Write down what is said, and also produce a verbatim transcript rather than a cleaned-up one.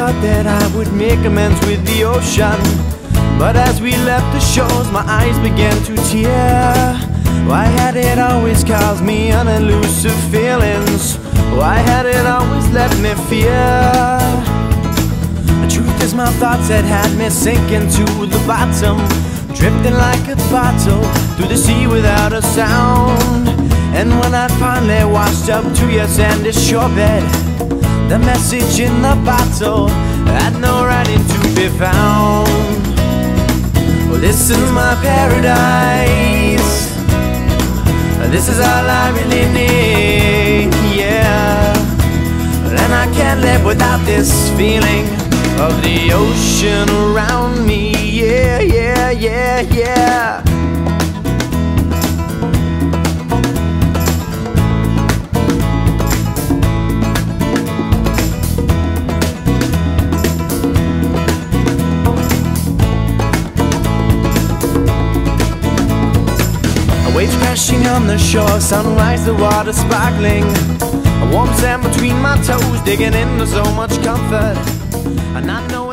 thought that I would make amends with the ocean, but as we left the shores, my eyes began to tear. Why had it always caused me unelusive feelings? Why had it always let me fear? The truth is, my thoughts had had me sinking to the bottom, drifting like a bottle through the sea without a sound. And when I finally washed up to your sandy shorebed, the message in the bottle had no writing to be found. Well, this is my paradise, this is all I really need, yeah. And I can't live without this feeling of the ocean around me, yeah, yeah, yeah, yeah. Waves crashing on the shore, sunrise, the water sparkling, a warm sand between my toes, digging into so much comfort. And I know